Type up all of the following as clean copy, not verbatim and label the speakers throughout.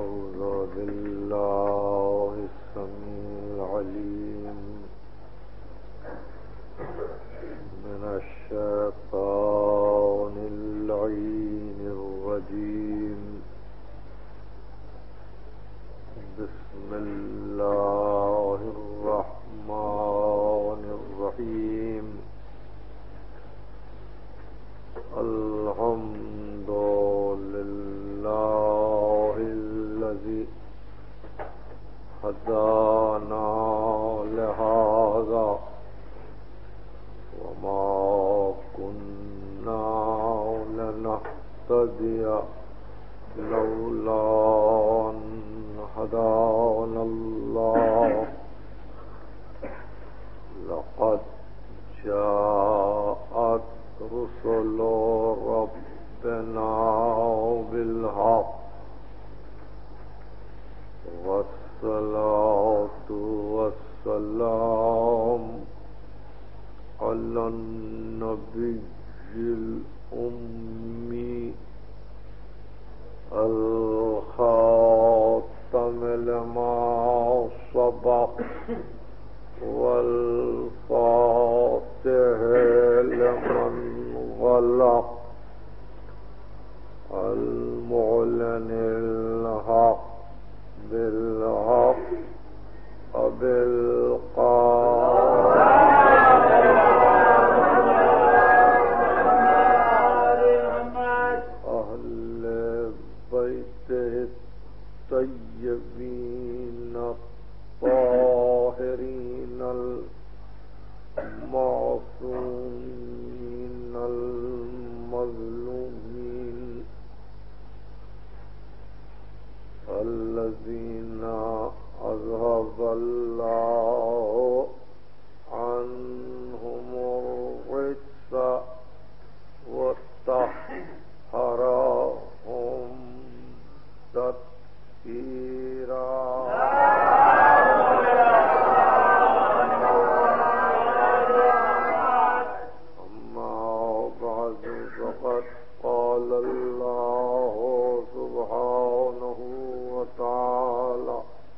Speaker 1: أعوذ بالله السميع العليم من الشيطان اللعين الرجيم. بسم الله الرحمن الرحيم. الحمد لله الذي هدانا لهذا وما كنا لنهتدي لولا أن هدانا الله. لقد جاءت رسل ربنا بالحق والصلاة والسلام على النبي الأمي الخاتم لما سبق والفاتح لمن غلق المعلن الحق بالحق وبالقادر أهل بيته الطيبين الطاهرين المعصومين المظلومين الذين أذهب الله عنهم الرجس وطهرهم تطهيرا. أما بعد فقد قال الله سبحانه وتعالى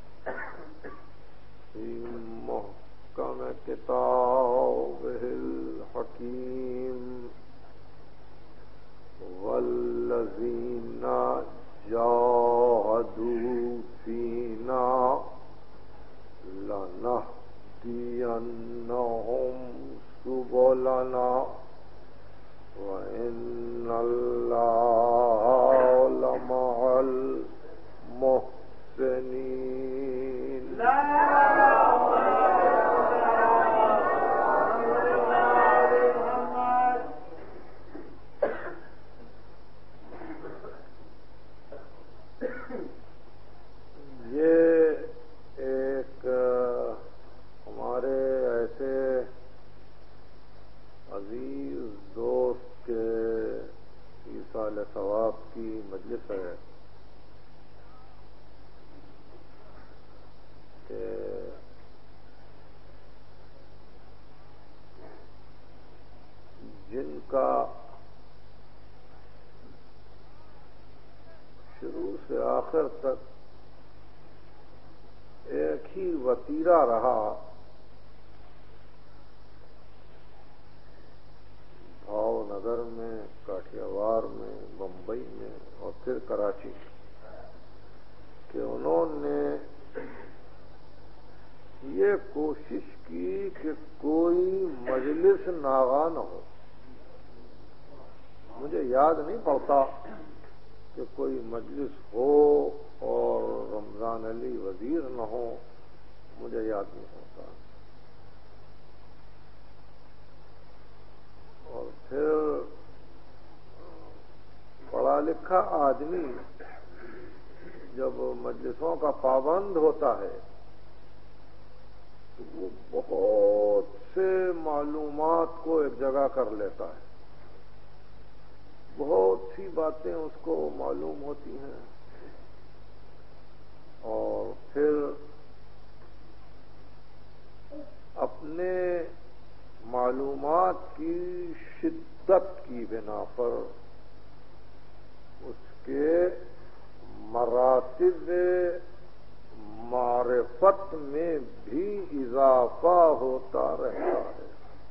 Speaker 1: في محكم كتابه الحكيم: والذين جاهدوا فينا لنهدينهم سبلنا وإن الله لمع المحسنين. یہ ایک ہمارے ایسے عزیز دوست کے ایصال ثواب کی مجلس ہے کہ جن کا شروع سے آخر تک ایک ہی وتیرہ رہا، بھاؤ نگر میں، کاٹھیاوار میں، بمبئی میں اور پھر کراچی، کہ انہوں نے یہ کوشش کی کہ کوئی مجلس ناغا نہ ہو. مجھے یاد نہیں پڑتا کہ کوئی مجلس ہو اور رمضان علی وزیر نہ ہو، مجھے یاد نہیں ہوتا. اور پھر پڑھا لکھا آدمی جب مجلسوں کا پابند ہوتا ہے تو وہ بہت سے معلومات کو ایک جگہ کر لیتا ہے، بہت سی باتیں اس کو معلوم ہوتی ہیں، اور پھر اپنے معلومات کی شدت کی بنا پر اس کے مراتب مراتب معرفت میں بھی اضافہ ہوتا رہتا ہے،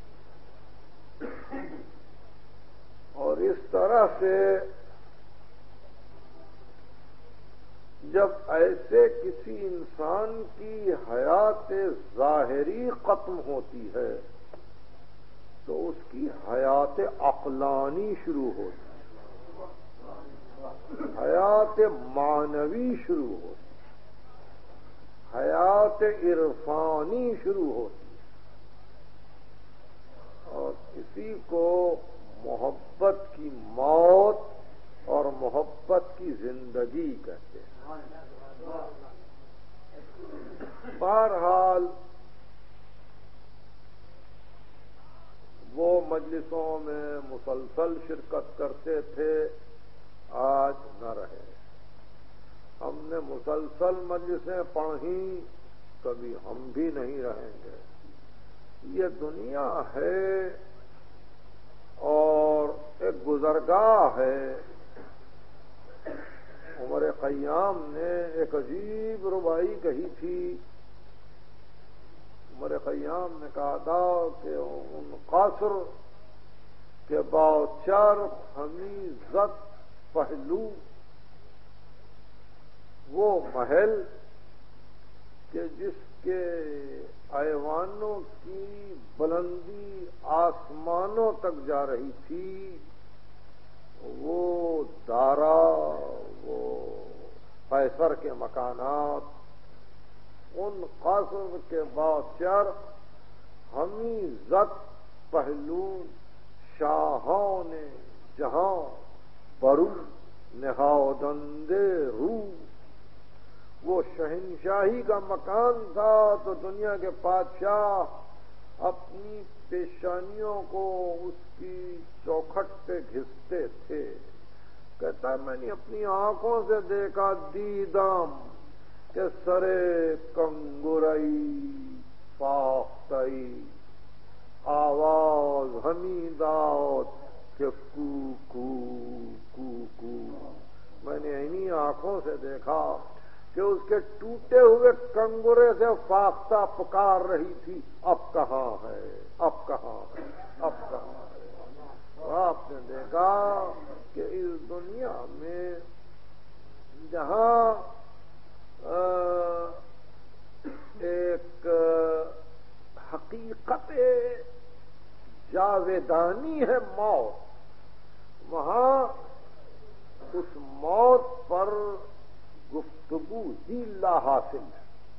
Speaker 1: اور اس طرح سے جب ایسے کسی انسان کی حیات ظاہری ختم ہوتی ہے تو اس کی حیات عقلانی شروع ہوتی ہے، حیات معنوی شروع ہوتی ہے، حیات عرفانی شروع ہوتی ہے، اور اسی کو محبت کی موت اور محبت کی زندگی کہتے ہیں۔ بہرحال وہ مجلسوں میں مسلسل شرکت کرتے تھے، آج نہ رہے۔ ہم نے مسلسل مجلسیں پڑھی، کبھی ہم بھی نہیں رہیں گے۔ یہ دنیا ہے اور ایک گزرگاہ ہے۔ عمر خیام نے ایک عجیب ربائی کہی تھی۔ عمر خیام نے کہا تھا کہ ان قصر کے باچر حمیزت پہلو، وہ محل کہ جس کے ایوانوں کی بلندی آسمانوں تک جا رہی تھی، وہ دارا، وہ قیصر کے مکانات، ان قصر کے باچر حمیزت پہلو شاہوں نے جہاں برو نہادندے رو، وہ شہنشاہی کا مکان تھا تو دنیا کے بادشاہ اپنی پیشانیوں کو اس کی چوکھٹ پہ گھستے تھے۔ کہتا ہے میں نے اپنی آنکھوں سے دیکھا دیدم کہ سرے کنگرئی فاختئی آواز حمیدات کہ کو کو کو کو، میں نے انہی آنکھوں سے دیکھا کہ اس کے ٹوٹے ہوئے کنگرے سے فاختہ پکار رہی تھی، اب کہاں ہے، اب کہاں ہے، اب کہاں ہے۔ آپ نے دیکھا کہ اس دنیا میں جہاں ایک حقیقت جاویدانی ہے موت، وہاں اس موت پر گفتگو ہی لا حاصل ہے،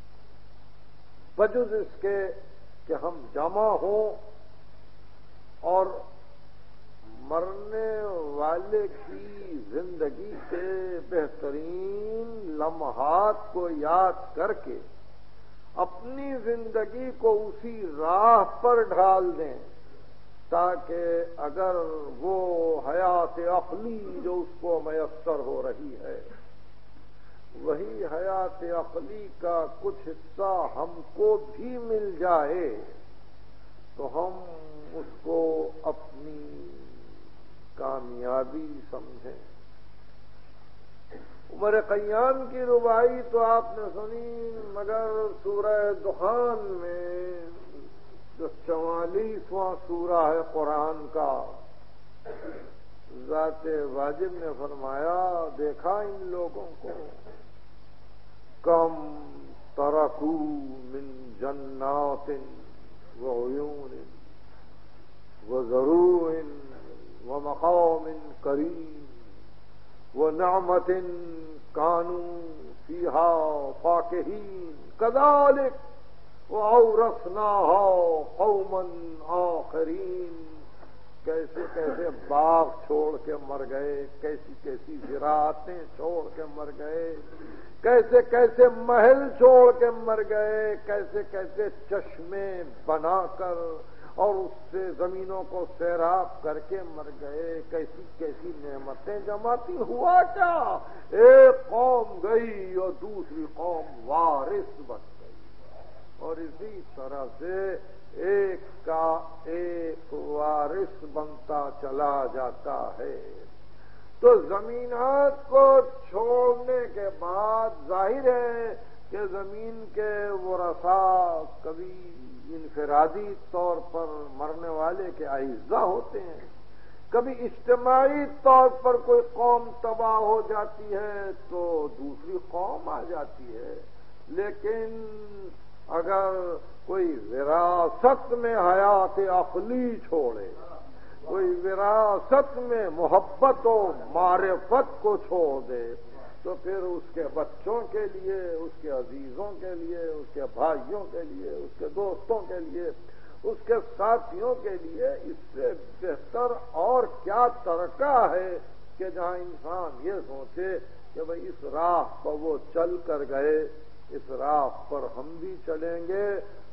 Speaker 1: بجز اس کے کہ ہم جمع ہوں اور مرنے والے کی زندگی کے بہترین لمحات کو یاد کر کے اپنی زندگی کو اسی راہ پر ڈھال دیں، تاکہ اگر وہ حیات عقلی جو اس کو میسر ہو رہی ہے، وہی حیات عقلی کا کچھ حصہ ہم کو بھی مل جائے تو ہم اس کو اپنی کامیابی سمجھیں۔ عمر خیام کی ربائی تو آپ نے سنی، مگر سورہ دخان میں جو 44واں سورہ ہے قرآن کا، ذات واجب نے فرمایا دیکھا ان لوگوں کو، کم ترکو من جنات وعیون وزروع ومقام کریم ونعمت کانوا فیہا فاکہین کذالک وأورثناہا قوما آخرین۔ کیسے کیسے باغ چھوڑ کے مر گئے، کیسی کیسی زراعتیں چھوڑ کے مر گئے، کیسے کیسے محل چھوڑ کے مر گئے، کیسے کیسے چشمے بنا کر اور اس سے زمینوں کو سیراب کر کے مر گئے، کیسی کیسی نعمتیں جماتی۔ ہوا کیا؟ ایک قوم گئی اور دوسری قوم وارث بن گئی، اور اسی طرح سے ایک کا ایک وارث بنتا چلا جاتا ہے۔ تو زمینات کو چھوڑنے کے بعد ظاہر ہے کہ زمین کے ورثاء کبھی انفرادی طور پر مرنے والے کے اعزاء ہوتے ہیں، کبھی اجتماعی طور پر کوئی قوم تباہ ہو جاتی ہے تو دوسری قوم آ جاتی ہے، لیکن اگر کوئی وراثت میں حیات عقلی چھوڑے، کوئی وراثت میں محبت و معرفت کو چھوڑ دے، تو پھر اس کے بچوں کے لیے، اس کے عزیزوں کے لیے، اس کے بھائیوں کے لیے، اس کے دوستوں کے لیے، اس کے ساتھیوں کے لیے اس سے بہتر اور کیا ترکہ ہے کہ جہاں انسان یہ سوچے کہ بھئی اس راہ پر وہ چل کر گئے، اس راہ پر ہم بھی چلیں گے۔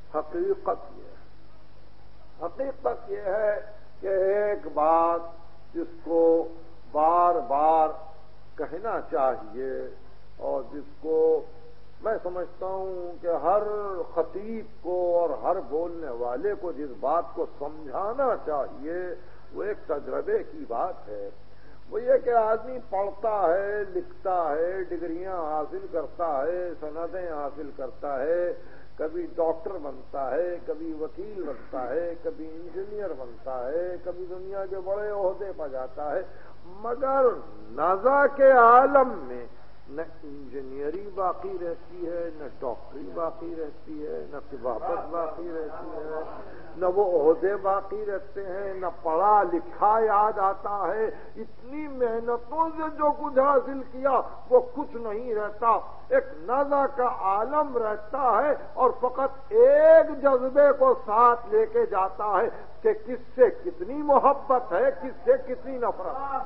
Speaker 1: حقیقت یہ ہے کہ ایک بات جس کو بار بار کہنا چاہیے اور جس کو میں سمجھتا ہوں کہ ہر خطیب کو اور ہر بولنے والے کو جس بات کو سمجھانا چاہیے وہ ایک تجربے کی بات ہے۔ وہ یہ کہ آدمی پڑھتا ہے، لکھتا ہے، ڈگریاں حاصل کرتا ہے، سندیں حاصل کرتا ہے، کبھی ڈاکٹر بنتا ہے، کبھی وکیل بنتا ہے، کبھی انجینئر بنتا ہے، کبھی دنیا کے بڑے عہدے پر جاتا ہے، مگر نزا کے عالم میں نہ انجینئری باقی رہتی ہے، نہ ڈاکٹری باقی رہتی ہے، نہ طبابت باقی رہتی ہے، نہ وہ عہدے باقی رہتے ہیں، نہ پڑھا لکھا یاد آتا ہے۔ اتنی محنتوں سے جو کچھ حاصل کیا وہ کچھ نہیں رہتا، ایک نزا کا عالم رہتا ہے اور فقط ایک جذبے کو ساتھ لے کے جاتا ہے کہ کس سے کتنی محبت ہے، کس سے کتنی نفرت۔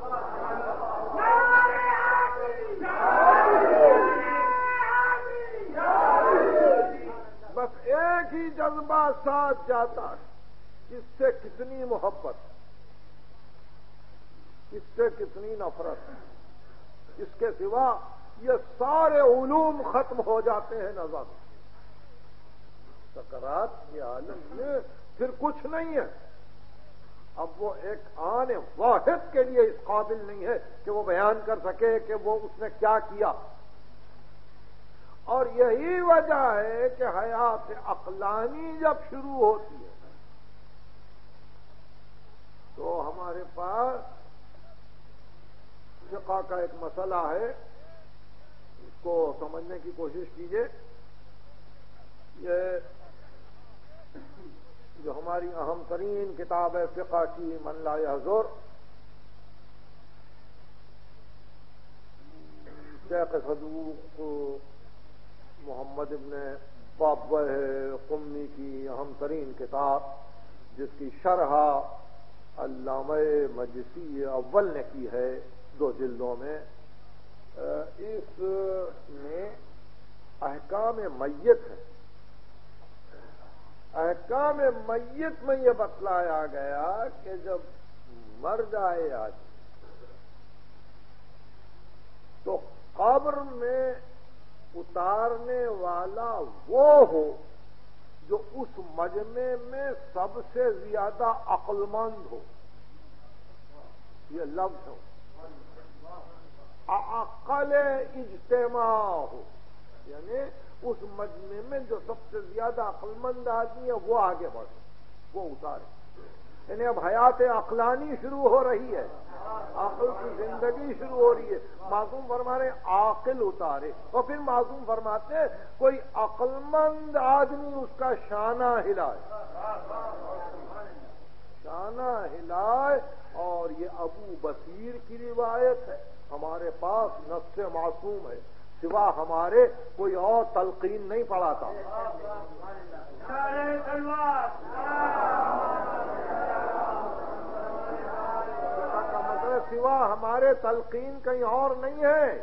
Speaker 1: بس ایک ہی جذبہ ساتھ جاتا ہے، کس سے کتنی محبت، کس سے کتنی نفرت۔ اس کے سوا یہ سارے علوم ختم ہو جاتے ہیں نظر۔ سکرات کے عالم میں پھر کچھ نہیں ہے۔ اب وہ ایک آن واحد کے لیے اس قابل نہیں ہے کہ وہ بیان کر سکے کہ وہ اس نے کیا کیا۔ اور یہی وجہ ہے کہ حیات عقلانی جب شروع ہوتی ہے تو ہمارے پاس فقہ کا ایک مسئلہ ہے، اس کو سمجھنے کی کوشش کیجیے۔ یہ جو ہماری اہم ترین کتاب ہے فقہ کی من لا یحضر، شیخ صدوق محمد ابن بابہ قمی کی اہم ترین کتاب، جس کی شرح علامہ مجلسی اول نے کی ہے 2 جلدوں میں، اس میں احکام میت ہے۔ احکام میت میں یہ بتلایا گیا کہ جب مر جائے آدمی تو قبر میں اتارنے والا وہ ہو جو اس مجمع میں سب سے زیادہ عقل مند ہو، یہ لفظ ہو، عقل اجتماع ہو، یعنی اس مجمع میں جو سب سے زیادہ عقل مند آدمی ہے وہ آگے بڑھے، وہ اتارے۔ یعنی اب حیات عقلانی شروع ہو رہی ہے، عقل کی زندگی شروع ہو رہی ہے۔ معصوم فرما رہے عاقل اتارے، اور پھر معصوم فرماتے ہیں کوئی عقل مند آدمی اس کا شانہ ہلائے، شانہ ہلائے۔ اور یہ ابو بصیر کی روایت ہے، ہمارے پاس نص معصوم ہے، سوا ہمارے کوئی اور تلقین نہیں پڑھاتا۔ سوا ہمارے تلقین کہیں اور نہیں ہے۔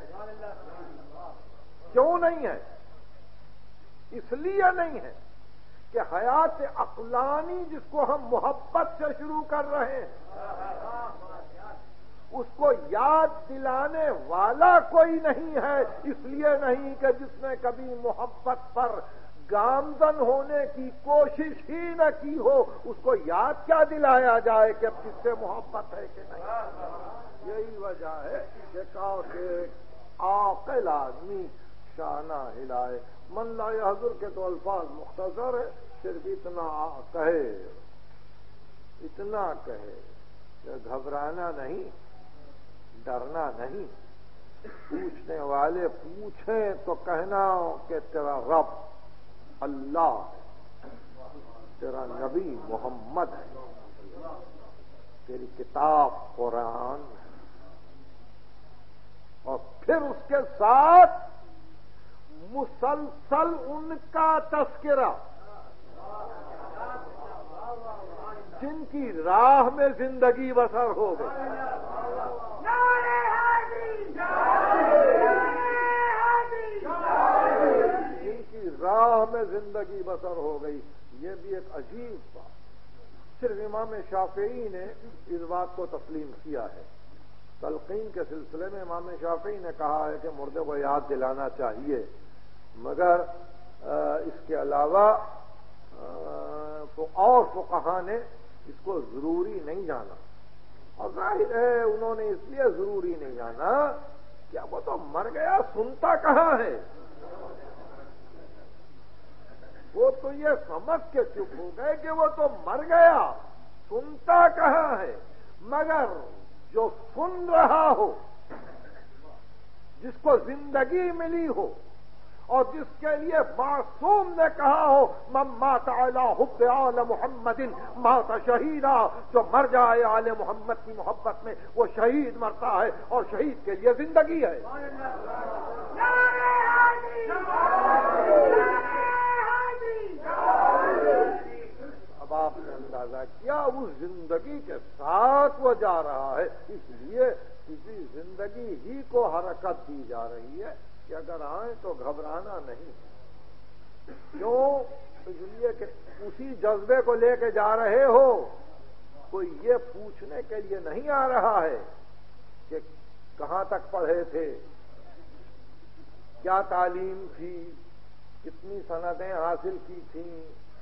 Speaker 1: کیوں نہیں ہے؟ اس لیے نہیں ہے کہ حیات عقلانی جس کو ہم محبت سے شروع کر رہے ہیں اس کو یاد دلانے والا کوئی نہیں ہے، اس لیے نہیں کہ جس نے کبھی محبت پر گامزن ہونے کی کوشش ہی نہ کی ہو اس کو یاد کیا دلایا جائے کہ اب کس سے محبت ہے کہ نہیں۔ یہی وجہ ہے کہ عاقل آدمی شانہ ہلائے. من لا یحضر کے تو الفاظ مختصر ہے، صرف اتنا کہے کہ گھبرانا نہیں، ڈرنا نہیں. پوچھنے والے پوچھیں تو کہنا کہ تیرا رب اللہ ہے، تیرا نبی محمد ہے، تیری کتاب قرآن ہے. اور پھر اس کے ساتھ مسلسل ان کا تذکرہ جن کی راہ میں زندگی بسر ہو گئی. جن کی راہ میں زندگی بسر ہو گئی. یہ بھی ایک عجیب بات. صرف امام شافعی نے اس بات کو تسلیم کیا ہے. تلقین کے سلسلے میں امام شافعی نے کہا ہے کہ مردے کو یاد دلانا چاہیے، مگر اس کے علاوہ اور فقہا نے اس کو ضروری نہیں جانا. اور ظاہر ہے انہوں نے اس لیے ضروری نہیں جانا کہ وہ تو مر گیا، سنتا کہاں ہے. وہ تو یہ سمجھ کے چپ ہو گئے کہ وہ تو مر گیا، سنتا کہاں ہے. مگر جو سن رہا ہو، جس کو زندگی ملی ہو، اور جس کے لیے معصوم نے کہا ہو من مات علی حب آل محمد مات شہیدا، جو مر جائے آل محمد کی محبت میں وہ شہید مرتا ہے، اور شہید کے لیے زندگی ہے. اب آپ نے اندازہ کیا اس زندگی کے ساتھ وہ جا رہا ہے. اس لیے کسی زندگی ہی کو حرکت دی جا رہی ہے کہ اگر آئیں تو گھبرانا نہیں. کیوں؟ اس لیے کہ اسی جذبے کو لے کے جا رہے ہو. کوئی یہ پوچھنے کے لیے نہیں آ رہا ہے کہ کہاں تک پڑھے تھے، کیا تعلیم تھی، کتنی سندیں حاصل کی تھیں،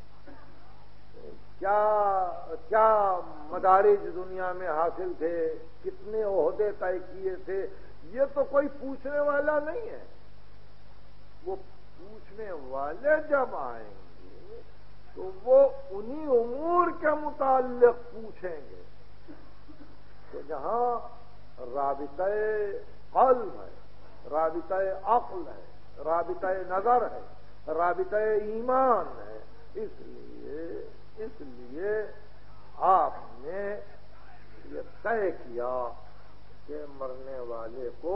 Speaker 1: کیا مدارج دنیا میں حاصل تھے، کتنے عہدے طے کیے تھے. یہ تو کوئی پوچھنے والا نہیں ہے. وہ پوچھنے والے جب آئیں گے تو وہ انہی امور کے متعلق پوچھیں گے کہ جہاں رابطہ قلب ہے، رابطہ عقل ہے، رابطہ نظر ہے، رابطہ ایمان ہے. اس لیے آپ نے یہ طے کیا کہ مرنے والے کو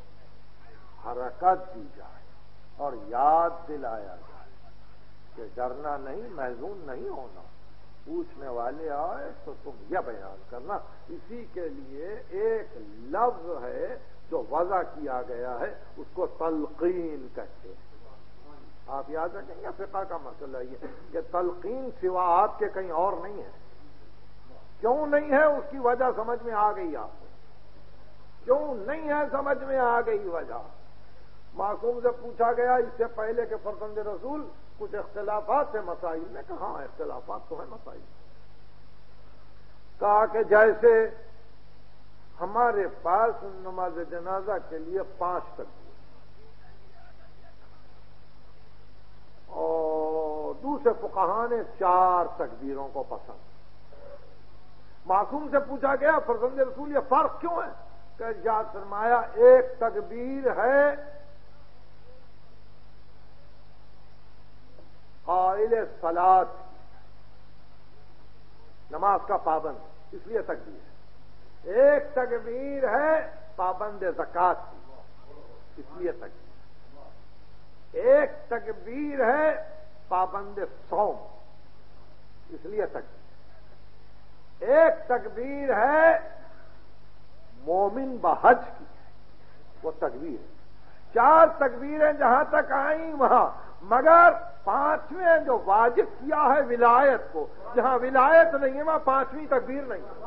Speaker 1: حرکت دی جائے اور یاد دلایا جائے کہ ڈرنا نہیں، محزون نہیں ہونا. پوچھنے والے آئے تو تم یہ بیان کرنا. اسی کے لیے ایک لفظ ہے جو وضع کیا گیا ہے، اس کو تلقین کہتے ہیں. آپ یاد رکھیں گے فقہ کا مسئلہ یہ کہ تلقین سوا آپ کے کہیں اور نہیں ہے. کیوں نہیں ہے اس کی وجہ سمجھ میں آ گئی. آپ کو کیوں نہیں ہے سمجھ میں آ گئی وجہ. معصوم سے پوچھا گیا اس سے پہلے کہ فرزند رسول کچھ اختلافات تھے مسائل میں. کہاں اختلافات تو ہیں مسائل. کہا کہ جیسے ہمارے پاس نماز جنازہ کے لیے 5 تکبیر اور دوسرے فقہا نے 4 تکبیروں کو پسند. معصوم سے پوچھا گیا فرزند رسول یہ فرق کیوں ہے؟ کہ ارشاد فرمایا ایک تکبیر ہے قائل صلاۃ، نماز کا پابند، اس لیے تکبیر ہے. ایک تکبیر ہے پابند زکات کی، اس لیے تکبیر. ایک تکبیر ہے پابند صوم، اس لیے تکبیر. ایک تکبیر ہے مومن بحج کی، وہ تکبیر ہے. 4 تکبیریں جہاں تک آئیں وہاں، مگر 5ویں جو واجب کیا ہے ولایت کو، جہاں ولایت نہیں ہے وہاں 5ویں تکبیر نہیں ہے.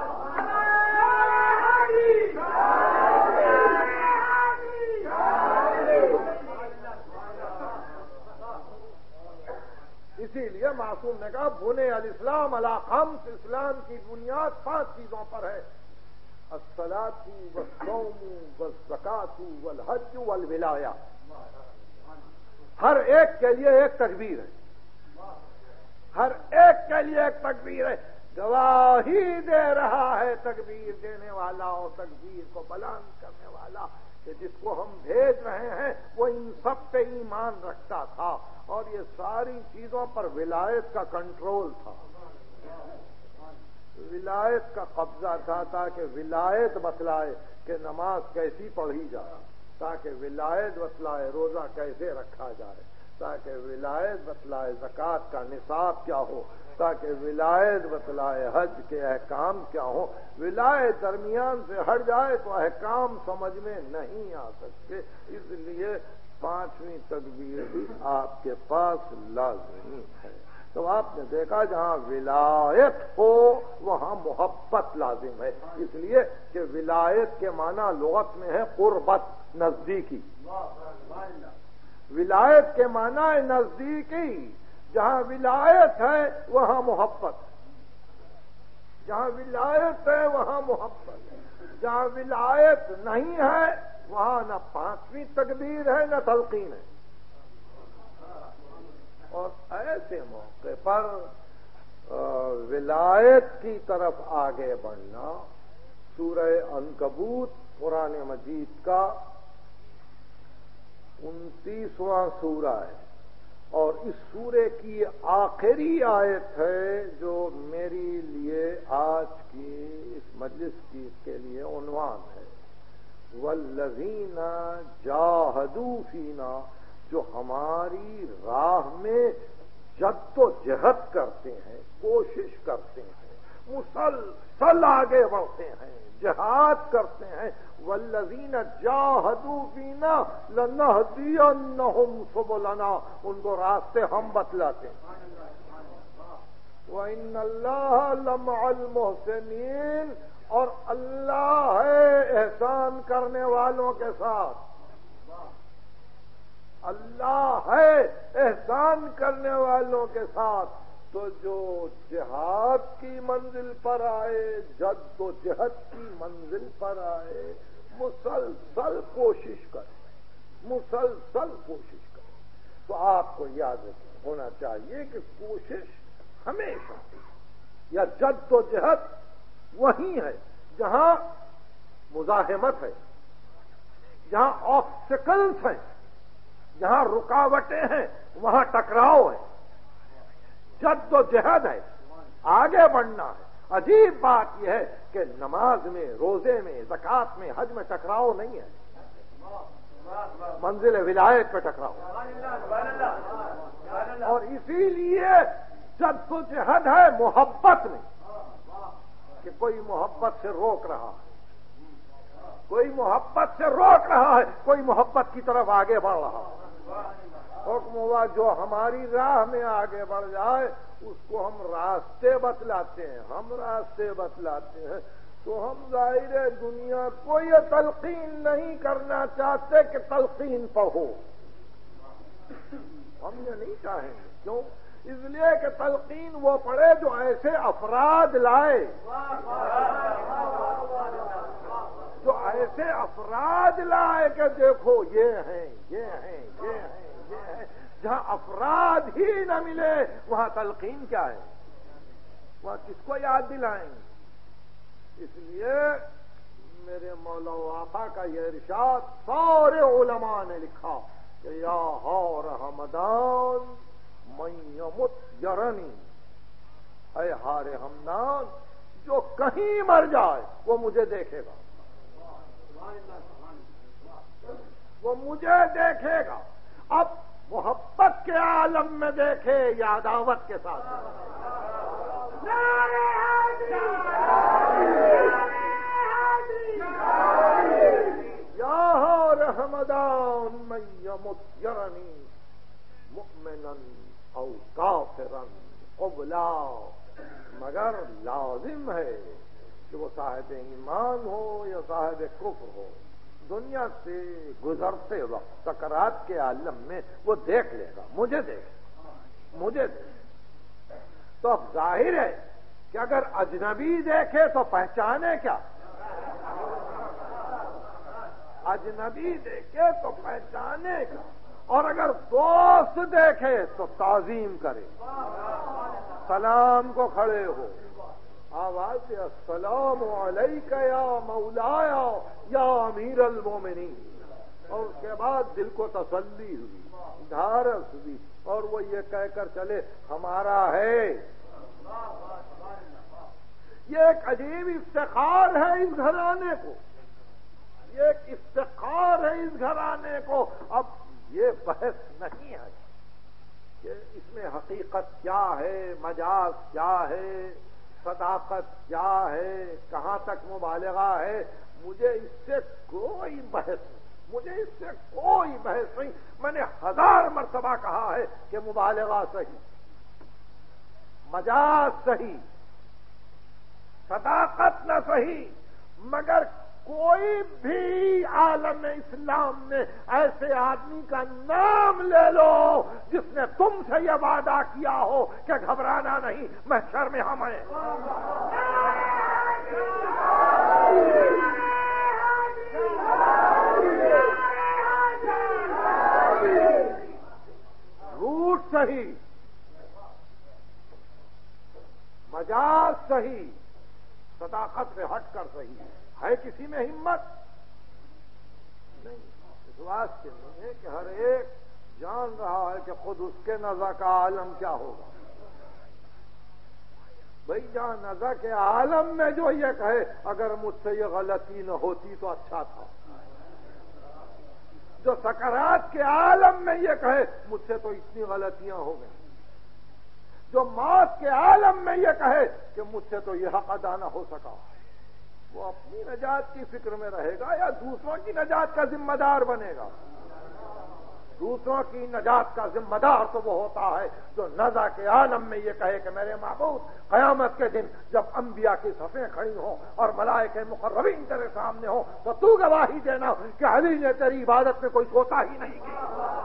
Speaker 1: اسی لیے معصوم نے کہا بنے الاسلام علی 5، اسلام کی بنیاد 5 چیزوں پر ہے. الصلاۃ والصوم والزکات والحج والولایہ، ہر ایک کے لیے ایک تکبیر ہے، ہر ایک کے لیے ایک تکبیر ہے۔ گواہی دے رہا ہے تکبیر دینے والا اور تکبیر کو بلند کرنے والا کہ جس کو ہم بھیج رہے ہیں وہ ان سب پہ ایمان رکھتا تھا اور یہ ساری چیزوں پر ولایت کا کنٹرول تھا، ولایت کا قبضہ تھا، تاکہ ولایت بتلائے کہ نماز کیسی پڑھی جائے، تاکہ ولایت بتلائے روزہ کیسے رکھا جائے، تاکہ ولایت بتلائے زکوٰۃ کا نصاب کیا ہو، تاکہ ولایت بتلائے حج کے احکام کیا ہو۔ ولایت درمیان سے ہٹ جائے تو احکام سمجھ میں نہیں آ سکتے، اس لیے 5ویں تکبیر بھی آپ کے پاس لازمی ہے۔ تو آپ نے دیکھا جہاں ولایت ہو وہاں محبت لازم ہے، اس لیے کہ ولایت کے معنی لغت میں ہے قربت، نزدیکی۔ ولایت کے معنی ہے نزدیکی، جہاں ولایت ہے وہاں محبت، جہاں ولایت ہے وہاں محبت، جہاں ولایت نہیں ہے وہاں نہ 5ویں تکبیر ہے نہ تلقین ہے۔ اور ایسے موقع پر ولایت کی طرف آگے بڑھنا، سورہ عنکبوت قرآن مجید کا 29واں سورہ ہے، اور اس سورے کی آخری آیت ہے جو میری لیے آج کی اس مجلس کی کے لیے عنوان ہے، والذین جاہدوا فینا، جو ہماری راہ میں جد و جہد کرتے ہیں، کوشش کرتے ہیں، مسلسل آگے بڑھتے ہیں، جہاد کرتے ہیں۔ والذین جاہدوا فینا لنہدینہم سبلنا، ان کو راستے ہم بتلاتے ہیں۔ وَإِنَّ اللَّهَ لَمَعَ الْمُحْسِنِينَ، اور اللہ ہے احسان کرنے والوں کے ساتھ، اللہ ہے احسان کرنے والوں کے ساتھ۔ تو جو جہاد کی منزل پر آئے، جد و جہد کی منزل پر آئے، مسلسل کوشش کرے، مسلسل کوشش کرے، تو آپ کو یاد ہونا چاہیے کہ کوشش ہمیشہ یا جد و جہد وہی ہے جہاں مزاحمت ہے، جہاں آبسٹیکلز ہیں، جہاں رکاوٹیں ہیں، وہاں ٹکراؤ ہے، جد و جہد ہے، آگے بڑھنا ہے۔ عجیب بات یہ ہے کہ نماز میں، روزے میں، زکوٰۃ میں، حج میں ٹکراؤ نہیں ہے، منزل ولایت پہ ٹکراؤ، اور اسی لیے جد و جہد ہے محبت میں، کہ کوئی محبت سے روک رہا ہے، کوئی محبت سے روک رہا ہے، کوئی محبت کی طرف آگے بڑھ رہا ہے۔ حکم ہوا جو ہماری راہ میں آگے بڑھ جائے اس کو ہم راستے بتلاتے ہیں، ہم راستے بتلاتے ہیں۔ تو ہم ظاہر دنیا کو یہ تلقین نہیں کرنا چاہتے کہ تلقین پڑھو، ہم یہ نہیں چاہیں گے۔ کیوں؟ اس لیے کہ تلقین وہ پڑھے جو ایسے افراد لائے، جو ایسے افراد لائے کہ دیکھو یہ ہیں، یہ ہیں، یہ ہیں، یہ ہیں۔ جہاں افراد ہی نہ ملے وہاں تلقین کیا ہے، وہاں کس کو یاد دلائیں گے؟ اس لیے میرے مولا و آقا کا یہ ارشاد سارے علماء نے لکھا کہ یا ہار ہمدان من یمت یرنی، اے ہار ہمدان جو کہیں مر جائے وہ مجھے دیکھے گا، وہ مجھے دیکھے گا۔ اب محبت کے عالم میں دیکھے یا عداوت کے ساتھ، یا رحمدان من یمت یرنی مؤمنا او کافرا قبلا، مگر لازم ہے کہ وہ صاحب ایمان ہو یا صاحب کفر ہو، دنیا سے گزرتے وقت سکرات کے عالم میں وہ دیکھ لے گا، مجھے دیکھ، مجھے دیکھ۔ تو اب ظاہر ہے کہ اگر اجنبی دیکھے تو پہچانے کیا، اجنبی دیکھے تو پہچانے گا، اور اگر دوست دیکھے تو تعظیم کرے، سلام کو کھڑے ہو، آواز سے السلام علیک یا مولایا یا امیر المومنین، اور اس کے بعد دل کو تسلی ہوئی، ڈھارس ہوئی، اور وہ یہ کہہ کر چلے ہمارا ہے۔ یہ ایک عجیب افتخار ہے اس گھرانے کو، یہ ایک افتخار ہے اس گھرانے کو۔ اب یہ بحث نہیں ہے کہ اس میں حقیقت کیا ہے، مجاز کیا ہے، صداقت کیا ہے، کہاں تک مبالغہ ہے، مجھے اس سے کوئی بحث نہیں، مجھے اس سے کوئی بحث نہیں۔ میں نے 1000 مرتبہ کہا ہے کہ مبالغہ صحیح، مجاز صحیح، صداقت نہ صحیح، مگر کوئی بھی عالم اسلام میں ایسے آدمی کا نام لے لو جس نے تم سے یہ وعدہ کیا ہو کہ گھبرانا نہیں، محشر میں ہم ہیں۔ جھوٹ صحیح، مجاز صحیح، صداقت سے ہٹ کر صحیح ہے کسی میں ہمت نہیں، اس واسطے نہیں ہے کہ ہر ایک جان رہا ہے کہ خود اس کے نزا کا عالم کیا ہوگا۔ بھئی جہاں نزا کے عالم میں جو یہ کہے اگر مجھ سے یہ غلطی نہ ہوتی تو اچھا تھا، جو سکرات کے عالم میں یہ کہے مجھ سے تو اتنی غلطیاں ہو گئیں، جو موت کے عالم میں یہ کہے کہ مجھ سے تو یہ حق ادا نہ ہو سکا، وہ اپنی نجات کی فکر میں رہے گا یا دوسروں کی نجات کا ذمہ دار بنے گا؟ دوسروں کی نجات کا ذمہ دار تو وہ ہوتا ہے جو نزا کے عالم میں یہ کہے کہ میرے معبود قیامت کے دن جب انبیاء کی صفیں کھڑی ہوں اور ملائکہ مقربین تیرے سامنے ہوں تو تو گواہی دینا کہ علی نے تیری عبادت میں کوئی کوتا ہی نہیں کی۔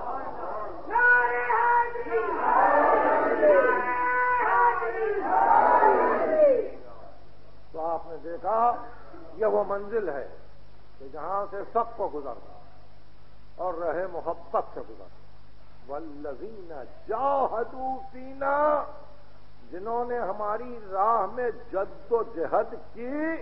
Speaker 1: تو آپ نے دیکھا یہ وہ منزل ہے کہ جہاں سے سب کو گزرنا اور رہے محبت سے گزرنا۔ والذین جاہدوا فینا، جنہوں نے ہماری راہ میں جد و جہد کی،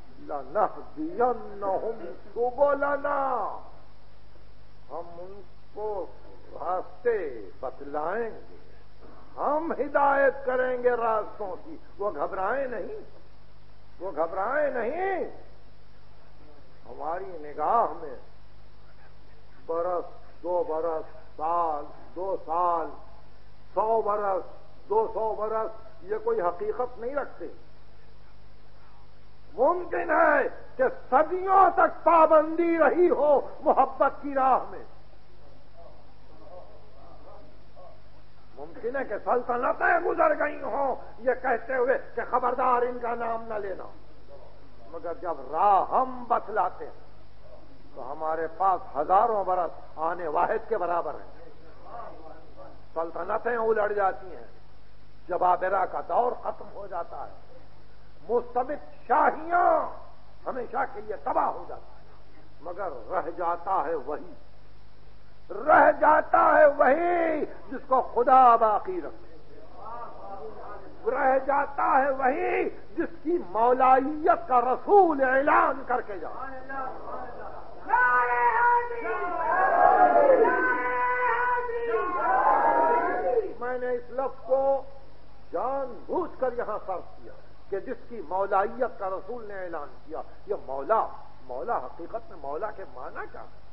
Speaker 1: لنہدینہم سبلنا، ہم ان کو راستے بتلائیں گے، ہم ہدایت کریں گے راستوں کی۔ وہ گھبرائیں نہیں، وہ گھبرائیں نہیں، ہماری نگاہ میں برس، 2 برس، سال، 2 سال، 100 برس، 200 برس یہ کوئی حقیقت نہیں رکھتے۔ ممکن ہے کہ صدیوں تک پابندی رہی ہو محبت کی راہ میں، ممکن ہے کہ سلطنتیں گزر گئی ہوں یہ کہتے ہوئے کہ خبردار ان کا نام نہ لینا، مگر جب راہ ہم بتلاتے ہیں تو ہمارے پاس ہزاروں برس آنے واحد کے برابر ہیں، سلطنتیں الٹ جاتی ہیں، جبابرہ کا دور ختم ہو جاتا ہے، مستبد شاہیاں ہمیشہ کے لیے تباہ ہو جاتا ہے، مگر رہ جاتا ہے وہی، رہ جاتا ہے وہی جس کو خدا باقی رکھے، رہ جاتا ہے وہی جس کی مولائیت کا رسول اعلان کر کے جائے۔ میں نے اس لفظ کو جان بوجھ کر یہاں صرف کیا کہ جس کی مولائیت کا رسول نے اعلان کیا۔ یہ مولا حقیقت میں مولا کے معنی کیا ہے؟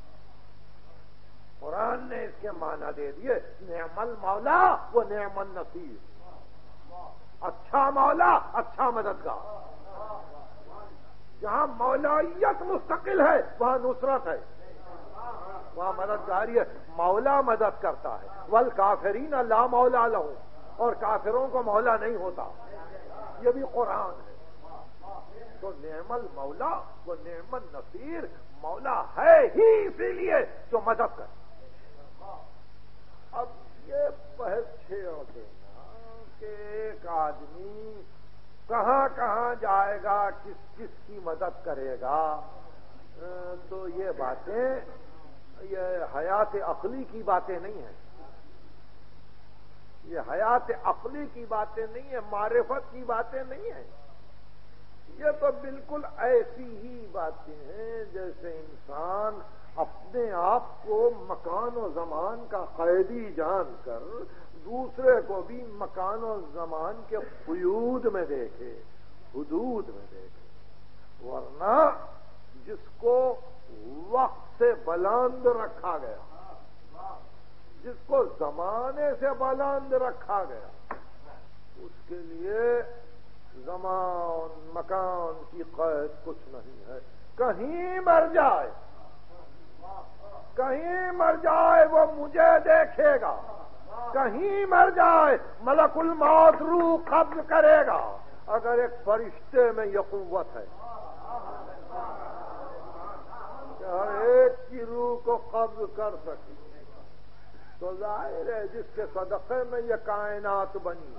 Speaker 1: قرآن نے اس کے معنی دے دیے، نعم المولا و نعم النصیر، اچھا مولا، اچھا مددگار۔ جہاں مولائیت مستقل ہے وہاں نصرت ہے، وہاں مددگاری ہے، مولا مدد کرتا ہے، والکافرین لا مولا لہم، اور کافروں کو مولا نہیں ہوتا، یہ بھی قرآن ہے۔ تو نعم المولا و نعم النصیر، مولا ہے ہی اسی لیے جو مدد کرے۔ اب یہ بحث چھیڑ دینا کہ ایک آدمی کہاں کہاں جائے گا، کس کس کی مدد کرے گا. تو یہ باتیں یہ حیات عقلی کی باتیں نہیں ہیں، یہ حیات عقلی کی باتیں نہیں ہیں، معرفت کی باتیں نہیں ہیں. یہ تو بالکل ایسی ہی باتیں ہیں جیسے انسان اپنے آپ کو مکان و زمان کا قیدی جان کر دوسرے کو بھی مکان و زمان کے قیود میں دیکھے، حدود میں دیکھے. ورنہ جس کو وقت سے بلند رکھا گیا، جس کو زمانے سے بلند رکھا گیا، اس کے لیے زمان مکان کی قید کچھ نہیں ہے. کہیں مر جائے، کہیں مر جائے وہ مجھے دیکھے گا، کہیں مر جائے ملک الموت روح قبض کرے گا. اگر ایک فرشتے میں یہ قوت ہے کہ ہر ایک کی روح کو قبض کر سکے، تو ظاہر ہے جس کے صدقے میں یہ کائنات بنی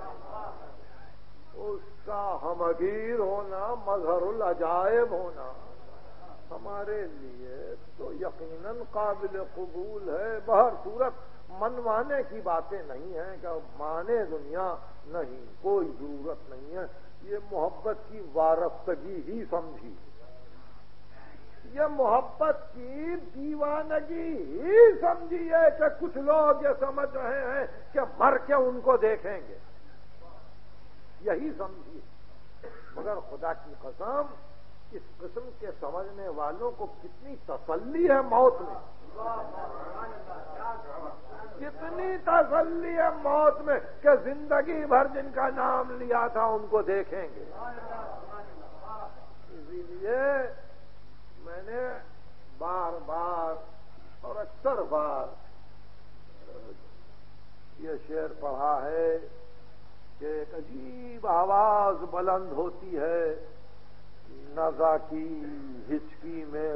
Speaker 1: اس کا ہمگیر ہونا، مظہر العجائب ہونا ہمارے لیے تو یقیناً قابل قبول ہے. بہر صورت منوانے کی باتیں نہیں ہیں کہ مانے دنیا نہیں، کوئی ضرورت نہیں ہے. یہ محبت کی وارفتگی ہی سمجھی، یہ محبت کی دیوانگی ہی سمجھیے کہ کچھ لوگ یہ سمجھ رہے ہیں کہ مر کے ان کو دیکھیں گے، یہی سمجھیے. مگر خدا کی قسم اس قسم کے سمجھنے والوں کو کتنی تسلی ہے موت میں، کتنی تسلی ہے موت میں کہ زندگی بھر جن کا نام لیا تھا ان کو دیکھیں گے. اسی لیے میں نے بار بار اور اکثر بار یہ شعر پڑھا ہے کہ ایک عجیب آواز بلند ہوتی ہے نزا کی ہچکی میں،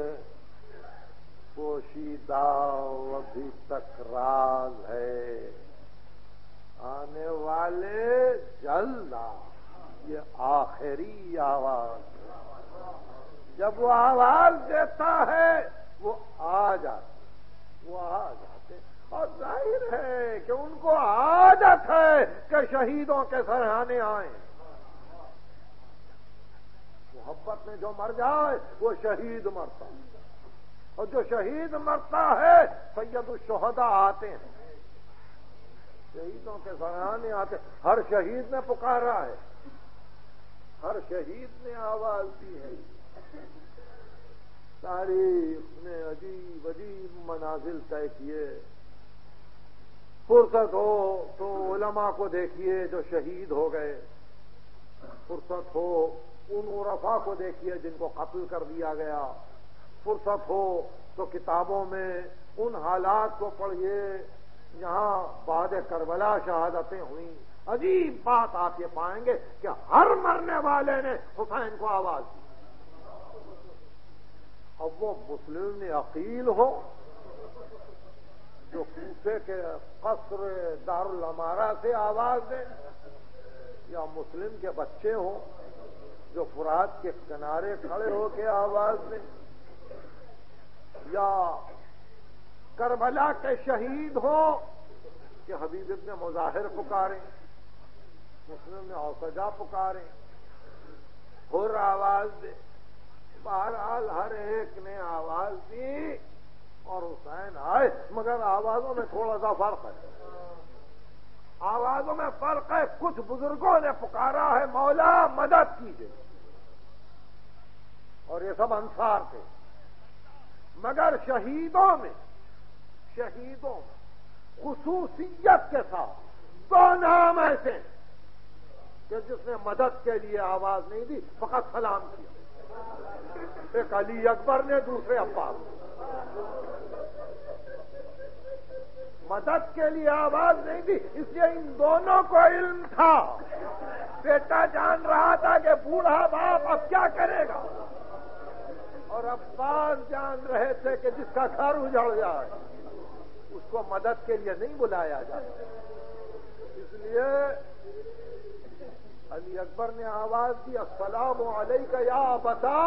Speaker 1: پوشیدہ ابھی تک راز ہے، آنے والے جلدا. یہ آخری آواز جب وہ آواز دیتا ہے وہ آ جاتے، وہ آ جاتے. اور ظاہر ہے کہ ان کو عادت ہے کہ شہیدوں کے سرحانے آئیں. محبت میں جو مر جائے وہ شہید مرتا ہے، اور جو شہید مرتا ہے سید الشہداء آتے ہیں، شہیدوں کے سرحانے آتے. ہر شہید نے پکارا ہے، ہر شہید نے آواز دی ہے. تاریخ نے عجیب عجیب منازل طے کیے. فرصت ہو تو علماء کو دیکھیے جو شہید ہو گئے، فرصت ہو ان عرفاء کو دیکھیے جن کو قتل کر دیا گیا، فرصت ہو تو کتابوں میں ان حالات کو پڑھیے جہاں بعد کربلا شہادتیں ہوئیں. عجیب بات آپ یہ پائیں گے کہ ہر مرنے والے نے حسین کو آواز دی. اب وہ مسلم عقیل ہو جو کوفے کے قصر دارالامارہ سے آواز دیں، یا مسلم کے بچے ہوں جو فرات کے کنارے کھڑے ہو کے آواز دیں، یا کربلا کے شہید ہوں کہ حبیب ابن مظاہر پکاریں، مسلم نے اوسجا پکاریں، حر آواز دے. بہرحال ہر ایک نے آواز دی اور حسین آئے. مگر آوازوں میں تھوڑا سا فرق ہے، آوازوں میں فرق ہے. کچھ بزرگوں نے پکارا ہے مولا مدد کیجیے، اور یہ سب انصار تھے. مگر شہیدوں میں خصوصیت کے ساتھ دو نام ایسے ہیں کہ جس نے مدد کے لیے آواز نہیں دی، فقط سلام کیا. ایک علی اکبر نے، دوسرے عباس. مدد کے لیے آواز نہیں دی، اس لیے ان دونوں کو علم تھا. بیٹا جان رہا تھا کہ بوڑھا باپ اب کیا کرے گا، اور عباس جان رہے تھے کہ جس کا گھر اجڑ جائے اس کو مدد کے لیے نہیں بلایا جائے. اس لیے علی اکبر نے آواز دی السلام علیک یا ابتا،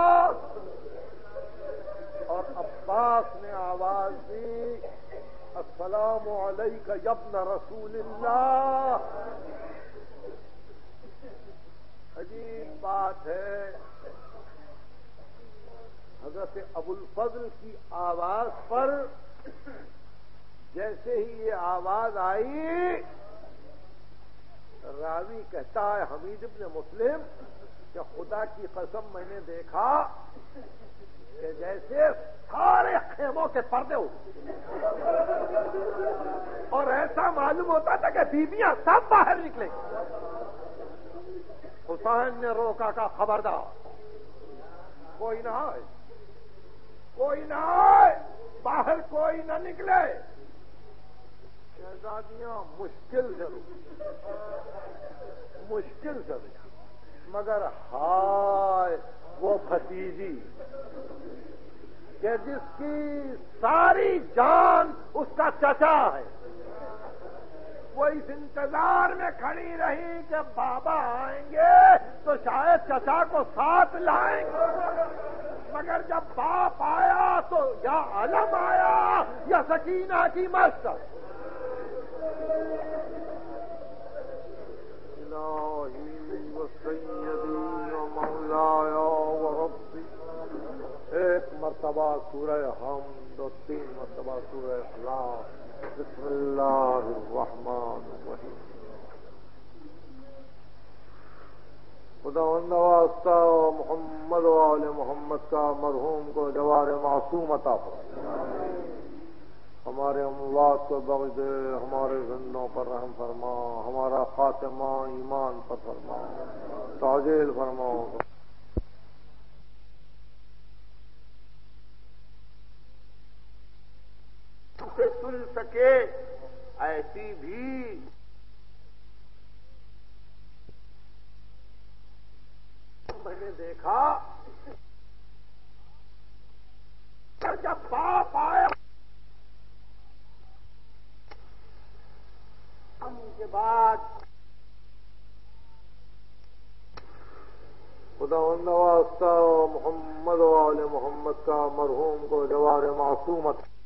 Speaker 1: اور عباس نے آواز دی السلام علیک یا ابن رسول اللہ۔ عجیب بات ہے، حضرت ابو الفضل کی آواز پر جیسے ہی یہ آواز آئی، راوی کہتا ہے حمید ابن مسلم کہ خدا کی قسم میں نے دیکھا کہ جیسے سارے خیموں کے پردے اٹھے، اور ایسا معلوم ہوتا تھا کہ بیویاں سب باہر نکلیں۔ حسین نے روکا کا خبردار، کوئی نہ آئے، کوئی نہ آئے، باہر کوئی نہ نکلے۔ شہزادیاں مشکل ضرور، مشکل ضرور، مگر ہائے وہ بھتیجی کہ جس کی ساری جان اس کا چچا ہے، وہ اس انتظار میں کھڑی رہی کہ بابا آئیں گے تو شاید چچا کو ساتھ لائیں گے، مگر جب باپ آیا تو یا علم آیا یا سکینہ کی مسجد۔ الہی و سیدی و مولایا و ربی، ایک مرتبہ سورہ حمد و 3 مرتبہ سورہ اخلاص۔ بسم اللہ الرحمن الرحیم۔ خداوند واسطہ محمد و آل محمد کا مرحوم کو جوار معصوم عطا فرما، ہمارے اموات کو بخش دے، ہمارے زندوں پر رحم فرما، ہمارا خاتمہ ایمان پر فرما، تعجیل فرما۔ سے سن سکے ایسی بھی میں نے دیکھا، جب باپ آیا ہم کے بعد خداوند واسطہ محمد و آل محمد کا مرحوم کو جوار معصومت